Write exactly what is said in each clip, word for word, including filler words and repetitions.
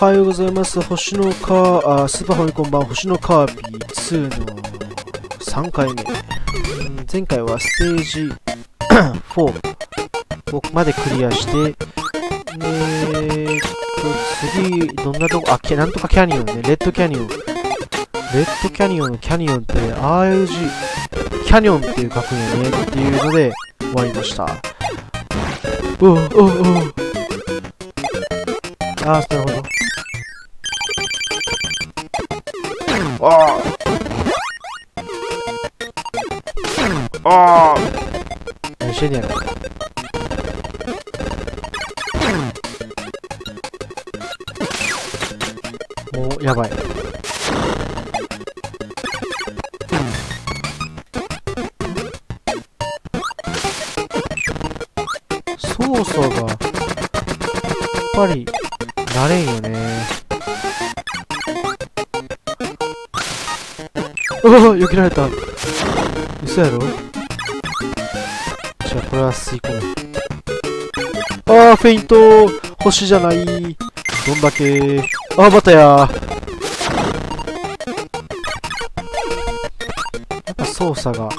はようございます。星のカあスーパーファミコン版星のカービィツーのさんかいめ。うん、前回はステージフォーまでクリアして、えーっと、次、どんなとこ、あ、なんとかキャニオンね、レッドキャニオン。レッドキャニオンのキャニオンって、アールジー、キャニオンっていう書くんやねっていうので終わりました。おおおおあー、なるほど。ああああ何してんねやろ。もうやばい。操作がやっぱり慣れんよね。うわっ、避けられた。嘘やろ。じゃあこれは吸い込む。あー、フェイント。星じゃない。どんだけ。あー、またや。やっぱ操作が。はい。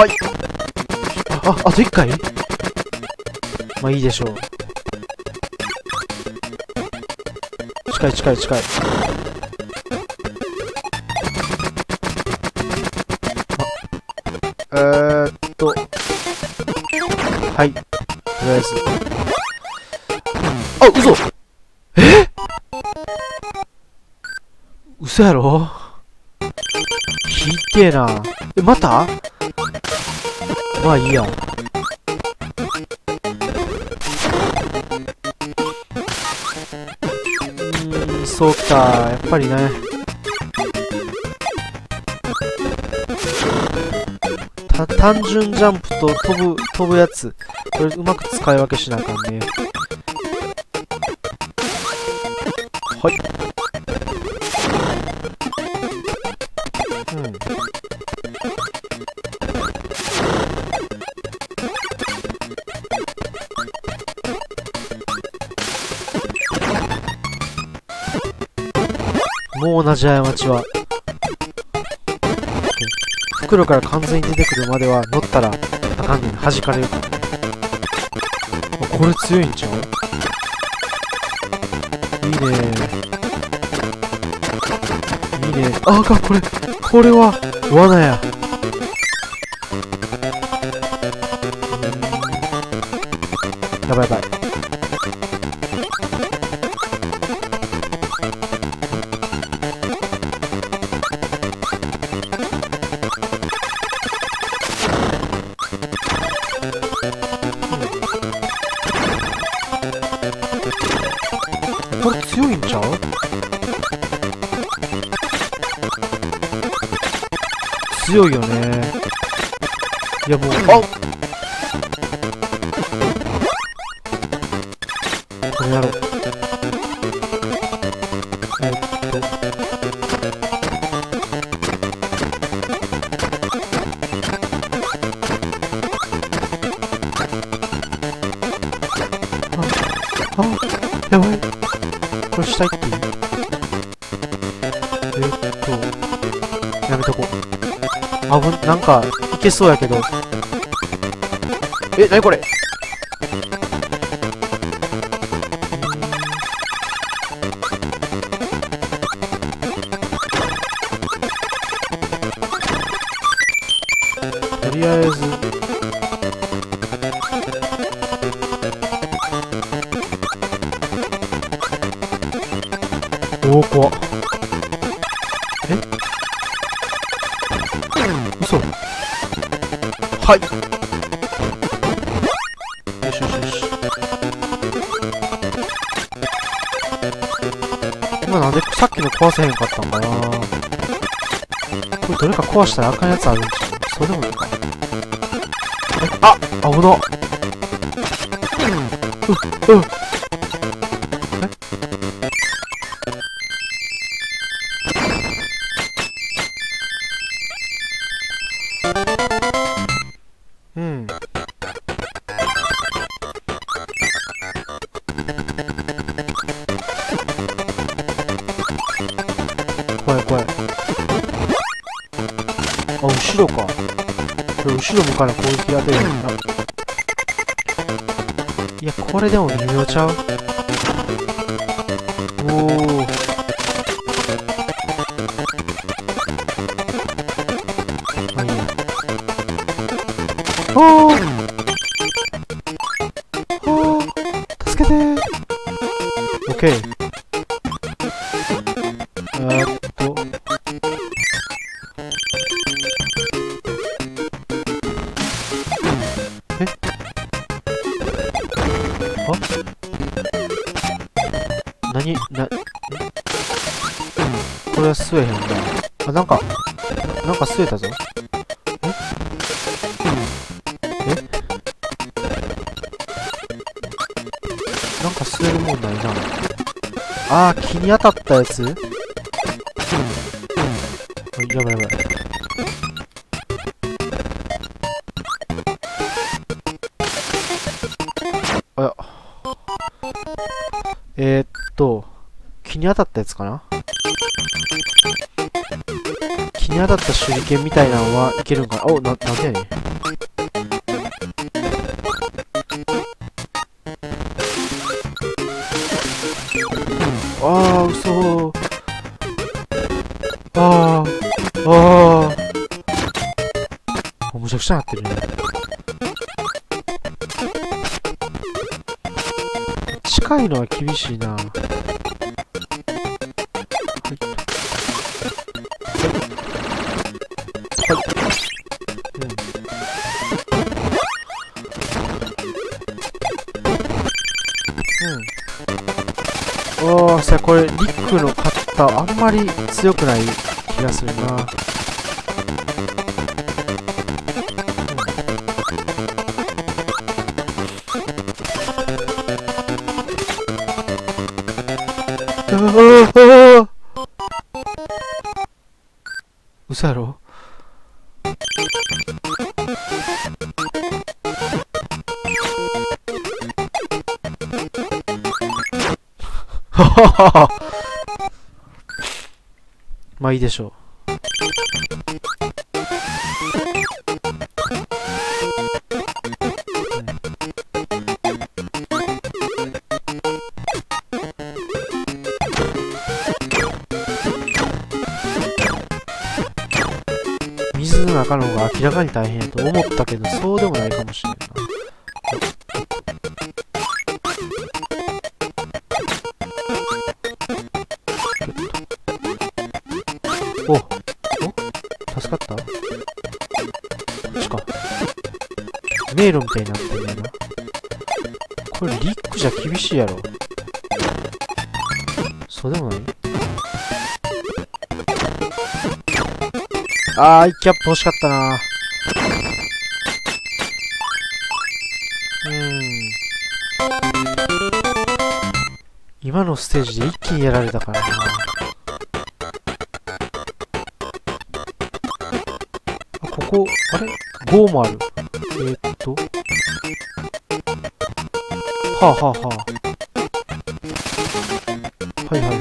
あ、あといっかい。まあいいでしょう。近い近い近い。えーっと。はい。とりあえず。あ、嘘え嘘やろひっけえな。え、またまあいいや。うーん、そうきた。やっぱりね。た単純ジャンプと飛ぶ、飛ぶやつ。これうまく使い分けしなあかんね。はい。うん。もう同じ過ちは。袋から完全に出てくるまでは乗ったらあかんねん。弾かれるから。これ強いんちゃう？いいねいいね。あかん、これこれは罠や。やばいやばい。これ強いんちゃう？強いよね。いやもう、あっこれやろう。えっとあ、あ、やばい。これしたいっていい？えー、っと、やめとこう。あぶ、なんか、いけそうやけど。え、なにこれ？とりあえず。おお、怖っ。え？嘘。はい。よしよしよし。今なんでさっきの壊せへんかったんかな。これどれか壊したらあかんやつあるんちゃう？そうでもないか。え、あ、危なっ。う、うん。うん。 後ろか。これ後ろ向かない攻撃当てるんだ。いや、これでも微妙ちゃう。おー。あ、いいや。おーおー助けてー。オッケー。えーっと。えあ何な、これは吸えへんな。あ、なんか、なんか吸えたぞ。ええなんか吸えるもんないな。あー、木に当たったやつ？あ、やばいやばい。あや。えー、っと、木に当たったやつかな？木に当たった手裏剣みたいなのはいけるんかな？お、な、なんでやねん。あー、嘘ー。あー、あー。むちゃくちゃなってるね。近いのは厳しいな。はい。はい。うん。うん。おー、さ、これ、リックのカッター、あんまり強くない気がするな。うん。ああ、嘘やろ？はははは。まあいいでしょう。水の中の方が明らかに大変やと思ったけど、そうでもないかもしれんな。お、お、助かった？こっちか。迷路みたいになってんだよな。これリックじゃ厳しいやろ。そうでもない？あー、アイキャップ欲しかったな。うーん。今のステージで一気にやられたからな。あ、ここ、あれ ?ご もある。えー、っと。はあはあはあ。はいはいはい。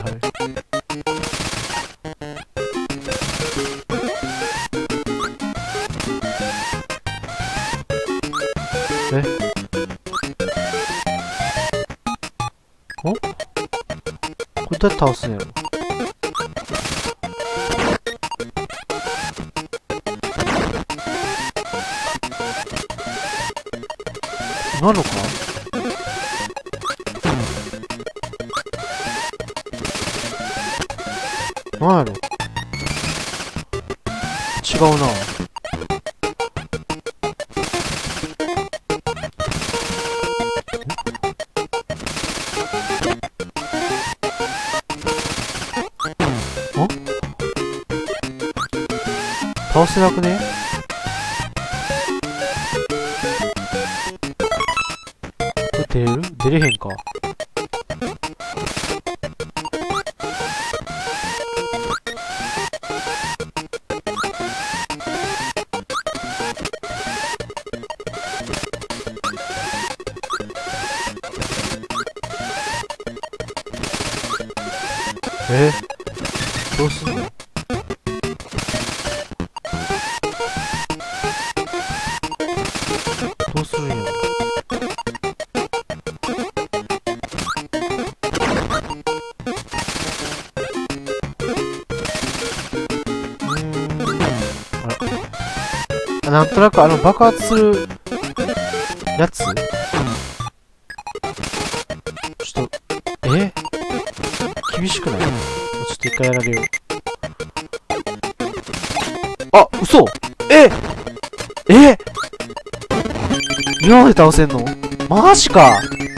えお？これどうやって倒すんやろ？なのか？なんやろ？違うな。倒せなくね？これ出れる？出れへんか。え？どうすんの？ なんとなくあの爆発するやつちょっと、え厳しくない？ちょっと一回やられよう。あ、嘘！ええ今まで倒せんの？マジか！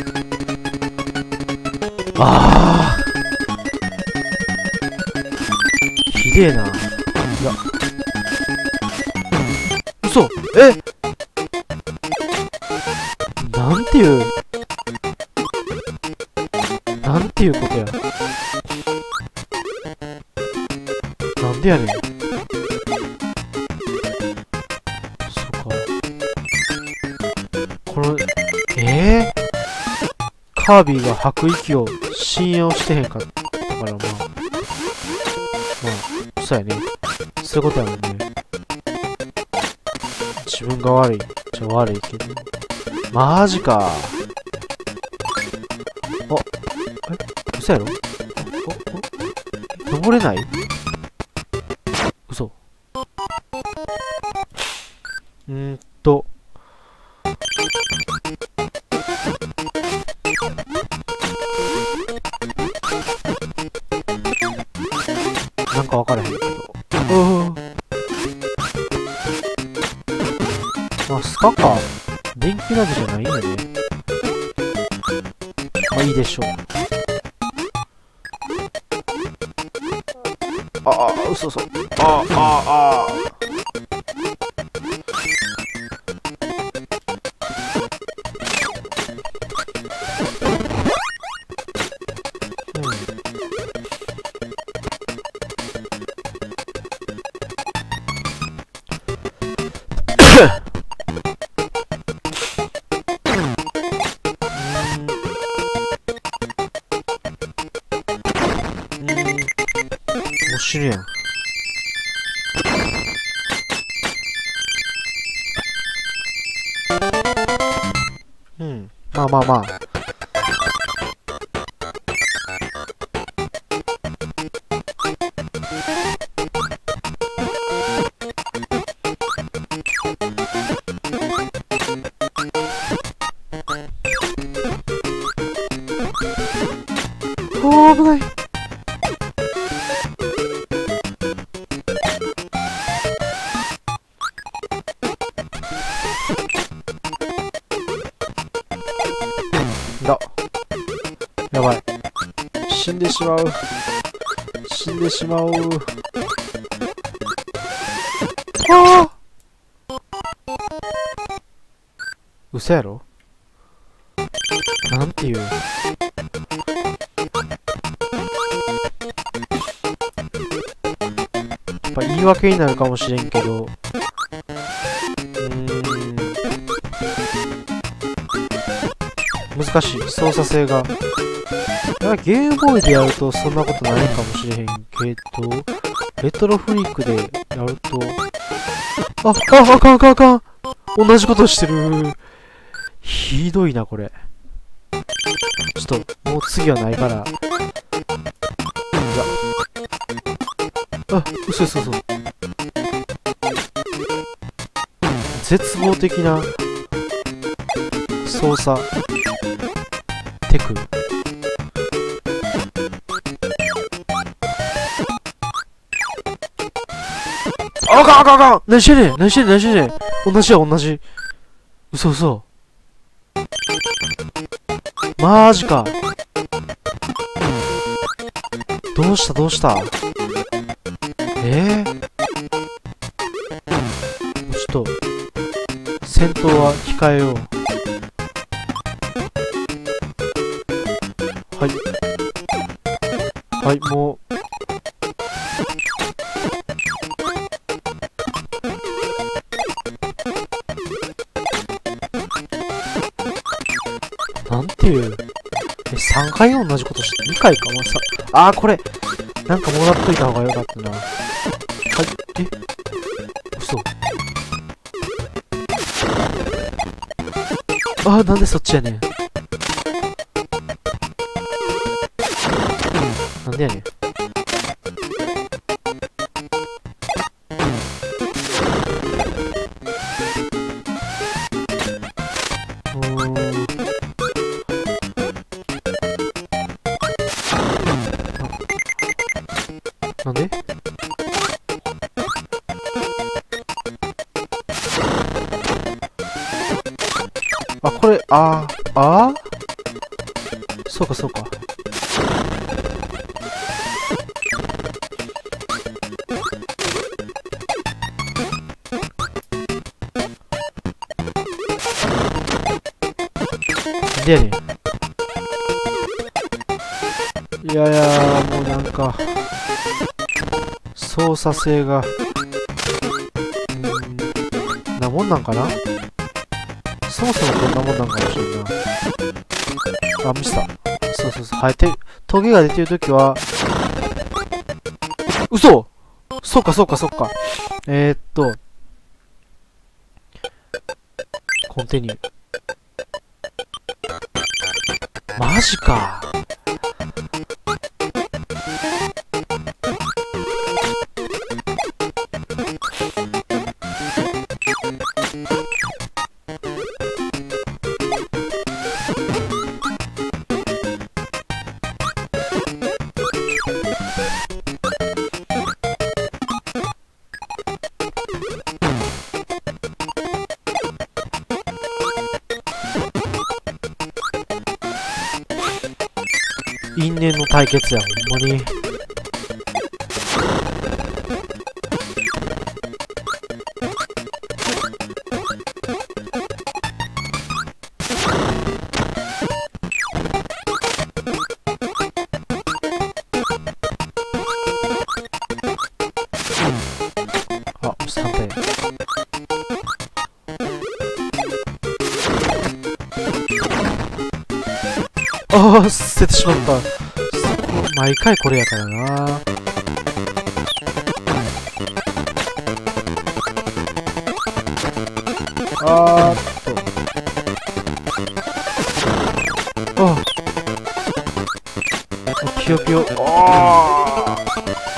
ああ。ひでえな。いや。嘘！えなんていう、なんていうことや。なんでやねん。そっか。この、えー、カービィが吐く息を信用してへんかったから、まあ。まあ、そうやね。そういうことやもんね。自分が悪い。ちょ、悪いけど。マジか。あ、え、嘘やろ？お、お、登れない？嘘。うーんと。なんかわからへんけど。うー。あ、スカか。電気鍋じゃないんだね。まあいいでしょう。ああ、嘘嘘。ああ、ああ。もう死ぬやん。うん。まあまあまあ。おー、危ない。だ。やばい。死んでしまう。死んでしまう。ああ！嘘やろ？なんていう。やっぱ言い訳になるかもしれんけど、うーん、難しい。操作性が。ゲームボーイでやるとそんなことないかもしれへんけど、レトロフリックでやると、あ、あ、あかんあかんあかん。同じことしてる。ひどいな、これ。ちょっと、もう次はないから。いや。あ、嘘嘘嘘。絶望的な操作テク。あかんあかんあかん。何してんねん何してんねん何してんねん。同じや同じ。嘘嘘。マジか。どうしたどうしたえー、ちょっと戦闘は控えよう。はいはい、もうなんていう。え、さんかい同じことして、にかいか、まあ、さ、あー、これ、なんかもらっといた方がよかったな。はい、え嘘。あー、なんでそっちやねん。なんでやねん。 なんで？あ、これ、あー、あーそうかそうか。でやねん。いやいや、もうなんか、操作性が、んなもんなんかな。そもそもこんなもんなんかもしれんな。あ、ミスった。そうそうそう。はい、て、トゲが出てるときは、嘘！そうかそうかそうか。えー、っと、コンティニュー。マジか。因縁の対決や、ほんまに。あ、さんてん。ああ、捨ててしまった。毎回これやからな。あーっと。ああ。ぴよぴよ。ああ。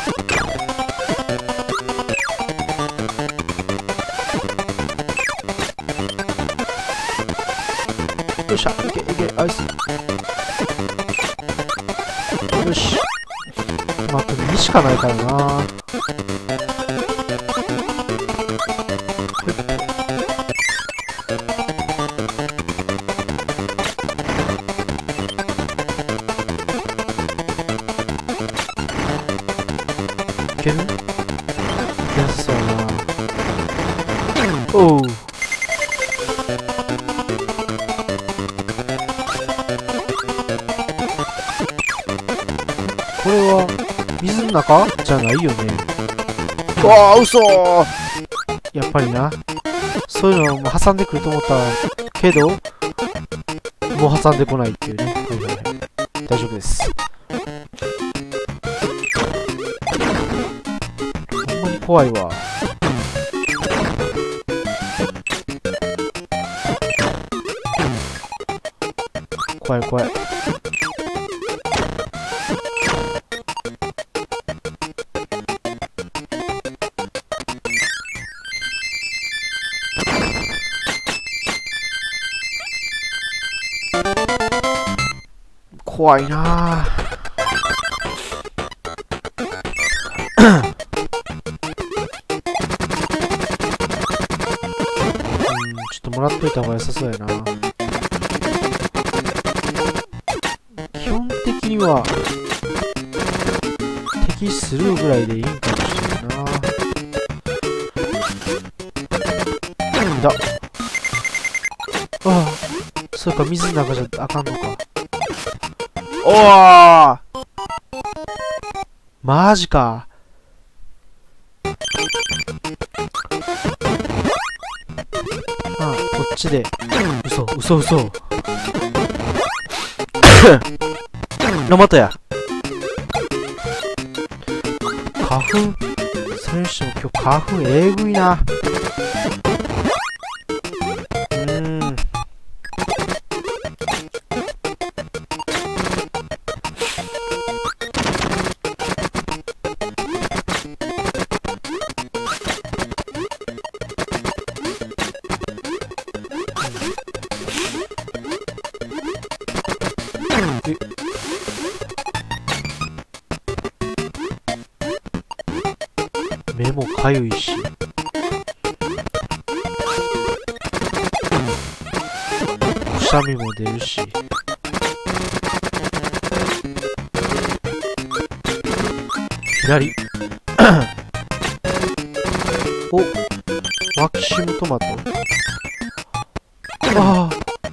よっしゃ、いけいけ、アイス。よし。まあ、あとにしかないからな。いける？いけなさそうやな。おう。これは水の中じゃないよね。うわあ、嘘ー。やっぱりな。そういうのも挟んでくると思ったけど、もう挟んでこないっていうね。はいはいはい。大丈夫です。ほんまに怖いわ。怖い怖い。怖いなぁ。うん、ちょっともらっといた方が良さそうやな。基本的には敵スルーぐらいでいいんかもしれんな。なんだ。ああ、そうか、水の中じゃあかんのか。おー、マジか。ああ、こっちで。嘘、嘘、嘘。のまたや。花粉。それにしても今日花粉えぐいな。うーん。 目もかゆいし。くしゃみも出るし。左。お、マキシムトマト。ああ。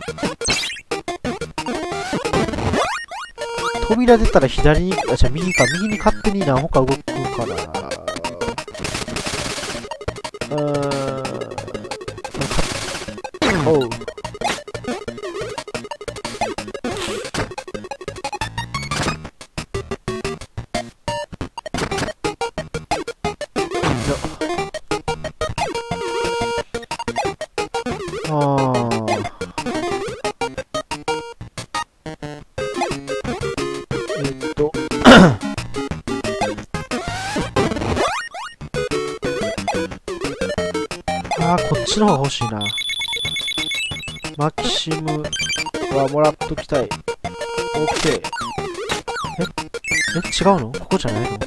扉出たら左に、あ、じゃあ右か、右に勝手に何歩か動くからな。うーん。おう。ああ。えっと。ああ、こっちの方が欲しいな。マキシムはもらっときたい。オッケー。ええ、違うの？ここじゃないの？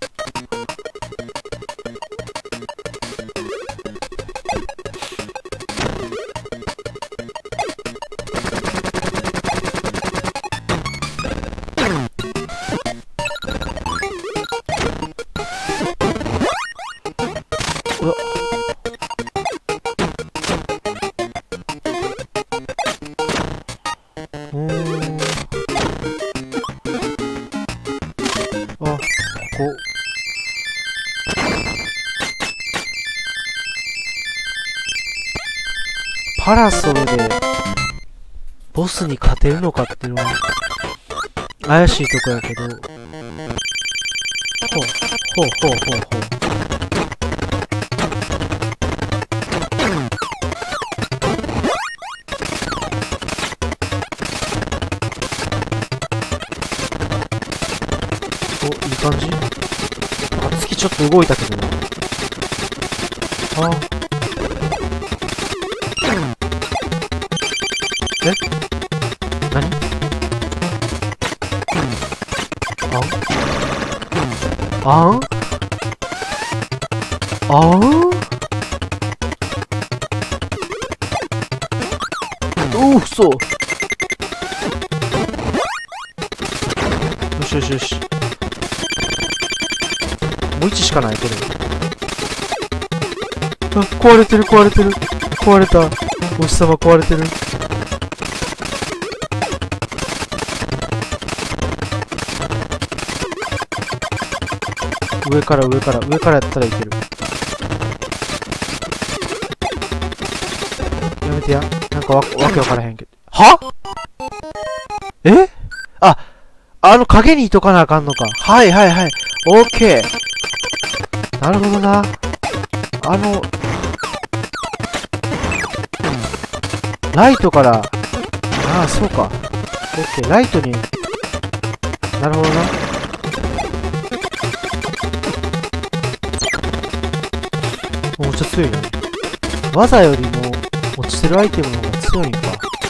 うわっ。うーん。あ、ここ。パラソルでボスに勝てるのかっていうのは怪しいとこやけど。ほう。ほうほうほうほうほう。お、いい感じ？あ、月ちょっと動いたけどな。ああ。え？何？あん？あん？あん？おう、そう。よしよしよし。もういちしかない、これ。あ、壊れてる、壊れてる。壊れた。お日様壊れてる。上から上から、上からやったらいける。やめてや。なんかわ、わけわからへんけど。は？え？あ、あの影にいとかなあかんのか。はいはいはい。オッケー。なるほどな。あの、ライトから、ああ、そうか。オッケー。ライトに、なるほどな。もうちょっと強いな。技よりも落ちてるアイテムの方が強いんか。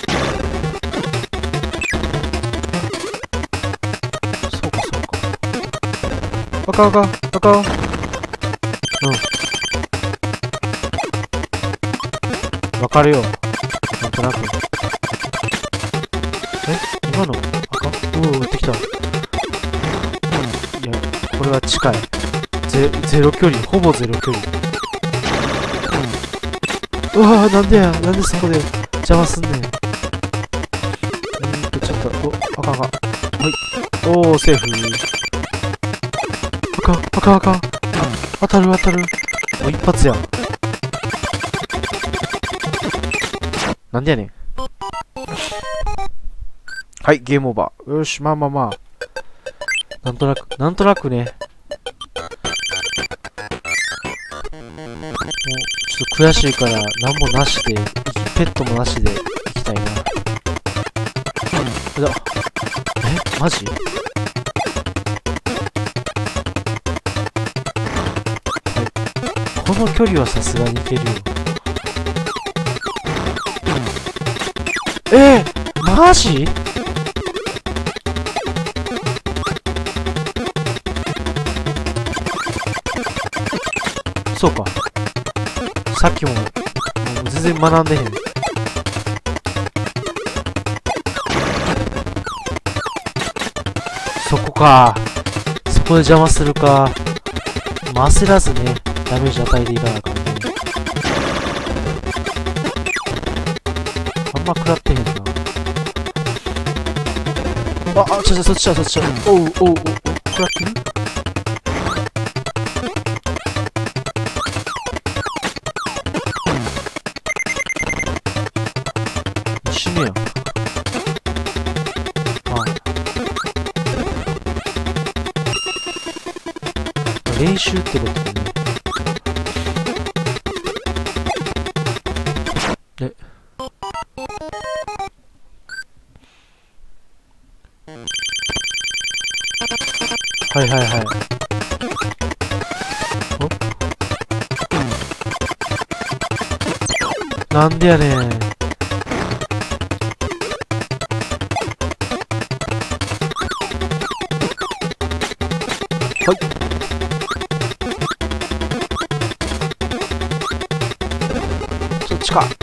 そうかそうか。あかんあかんあかん。うん。わかるよ。なんとなく。え？今のあかん？うわ、撃ってきた。いや、これは近い。ゼ、ゼロ距離。ほぼゼロ距離。うわぁ、なんでや、なんでそこで邪魔すんねん。うーんと、ちょっと、お、あかんあかん。はい。おー、セーフ。あかん、あかんあかん。当たる当たる。もう一発やん。なんでやねん。はい、ゲームオーバー。よし、まあまあまあ。なんとなく、なんとなくね。もう、ちょっと悔しいから、何もなしで、ペットもなしで行きたいな。うだ。え？マジ？この距離はさすがにいけるよ。えー、マジ？ そうか。さっきも、もう全然学んでへん。そこか。そこで邪魔するか。まあ、焦らずね、ダメージ与えていかなあかんね。あんま食らってへんな。あ、あ、ちょ、ちょ、そっちだ、そっちだ。おう、おう、おう、おう、食らってる？死ぬやん。練習ってことだね。えはいはいはい。おなんでやねん。はい。そっちか。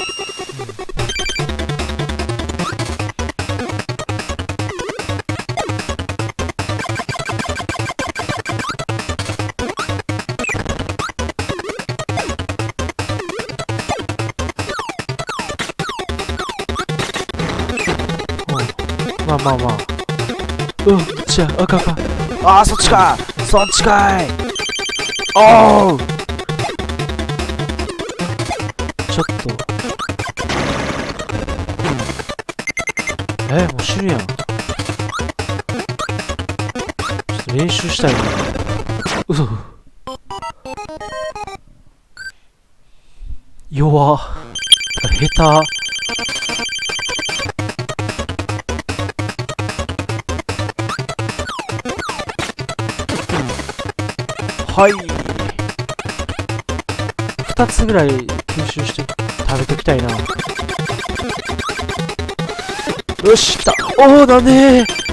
まあまあまあ。うん、じゃあ、あかんあかん。ああ、そっちかそっちかいおうちょっと。え、もう死ぬやん。ちょっと練習したいな。うそ。弱。下手。はい。二つぐらい吸収して食べときたいな。よし、来た。おお、なんでー。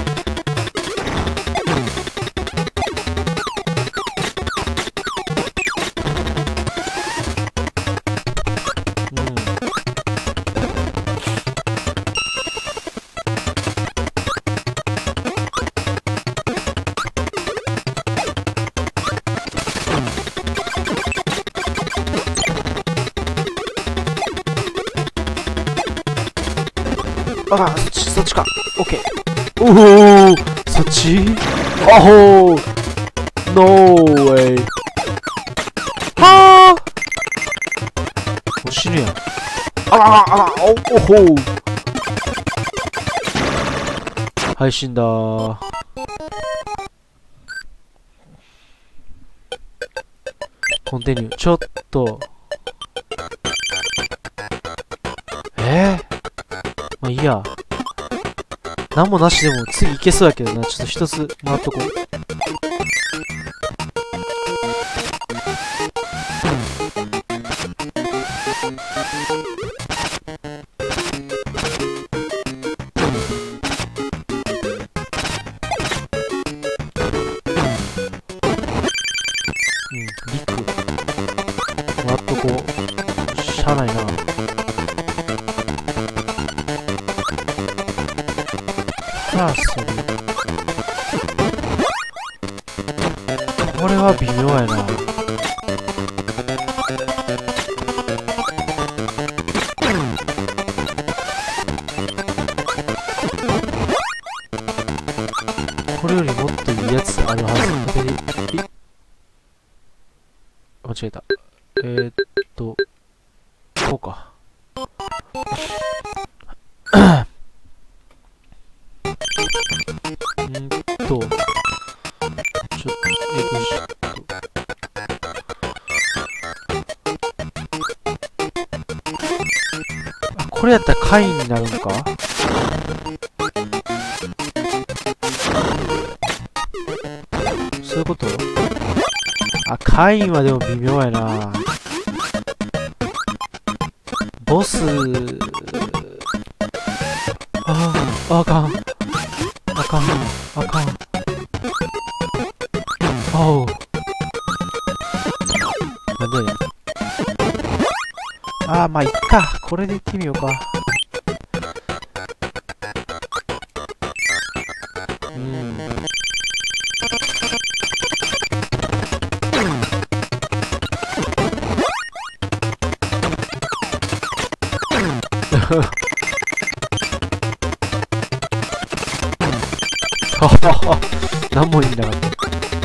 ああ、そっち、そっちか。オッケー。おお、そっちあほー。ノーウェイ。はあ。もう死ぬやん。あらあらあら、お、おほー。配信だー。コンティニュー。ちょっと。えーまあいいや。何もなしでも次いけそうやけどな。ちょっと一つ回っとこう。うん、リク。回っとこう。しゃあないな。パラソル。これは微妙やな。これよりもっといいやつあるはず。間違えた。えー、っと、こうか。んーと、ちょっと、エグシット。あ、これやったらカインになるんか？そういうこと？あ、カインはでも微妙やな。ボス、ああ、あかん。あかん。あかん。おう。 まあいっか。これでいってみようか。うん。ははは。何も意味なかった。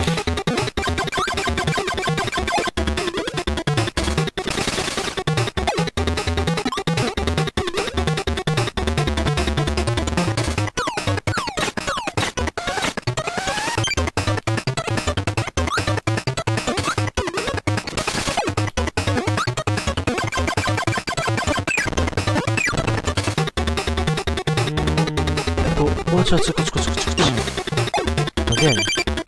もうちょいこっちこっちこっちこっちこっち。なんでやねん。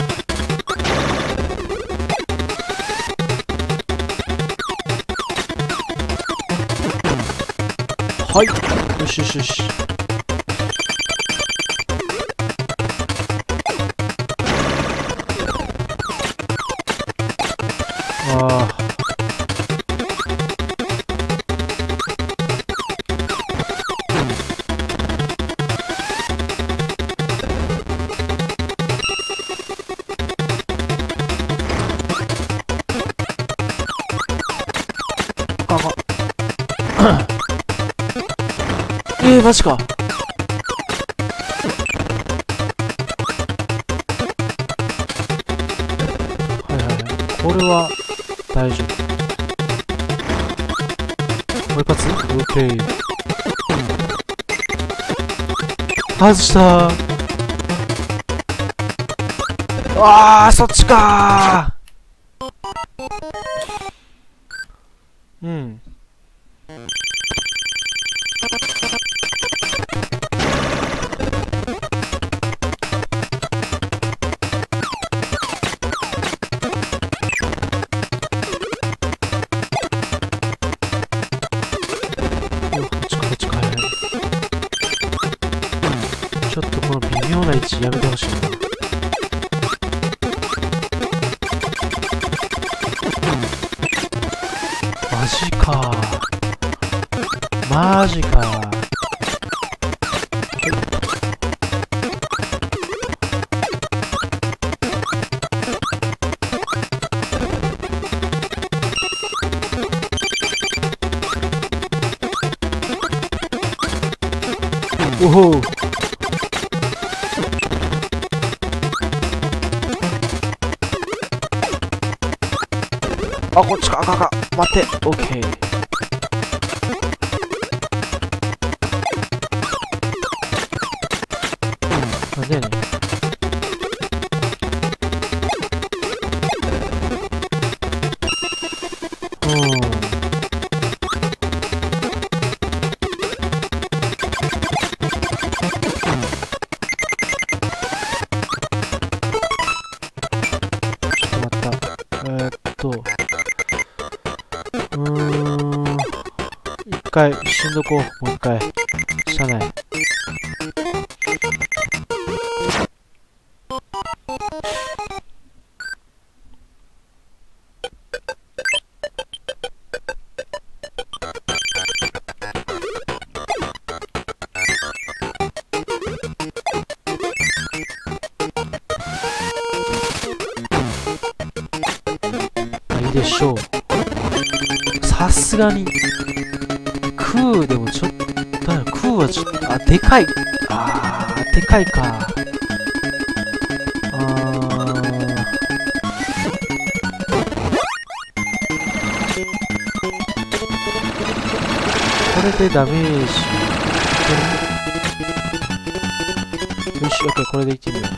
はい。よしよしよし。ああ。えー、マジか。はいはいはい。これは、大丈夫。もう一発？オッケー。外したー。あー、そっちかー。うん。ちょっとこの微妙な位置やめてほしいな。マジかー。マジかー。おほー。あ、こっちか、あかんか。待って、オッケー。なんでやねん。うん。ちょっと待った。えー、っと。うーん。一回、死んどこう。もう一回。車内。あ、いいでしょう。さすがに、空でもちょっと、空はちょっと、あ、でかい。あー、でかいか。あー。これでダメージ。よし、オッケー、これでいってみよう。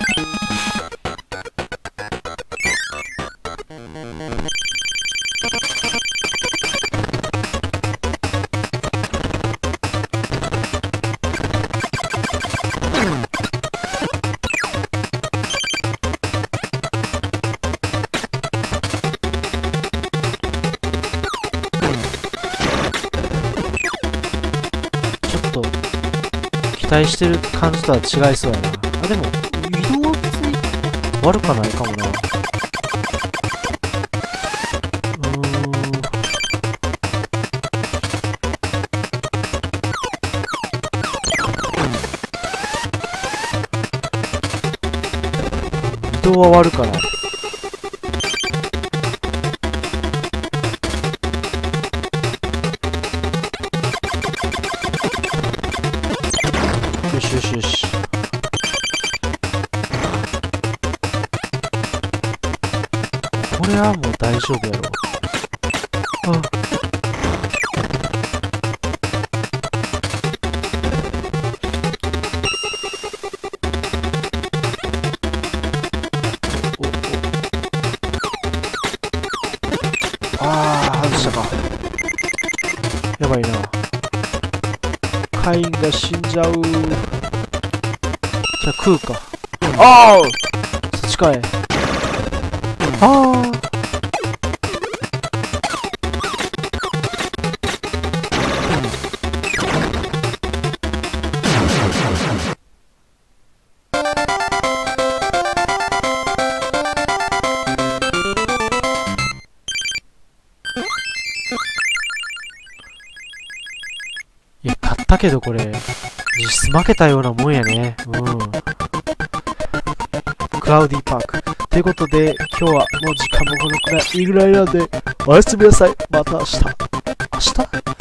期待してる感じとは違いそうやな。あ、でも、移動別に悪かないかもな。うーん。 動は終わるから。よしよしよし。これはもう大丈夫やろ。あ。ああ、外したか。やばいな。カインが死んじゃう。じゃあ食うか。ああ、そっちかい。ああ。いや、勝ったけどこれ、実質負けたようなもんやね。うん。クラウディパーク。ということで、今日はもう時間もこのくらい、いいぐらいなんで、おやすみなさい。また明日。明日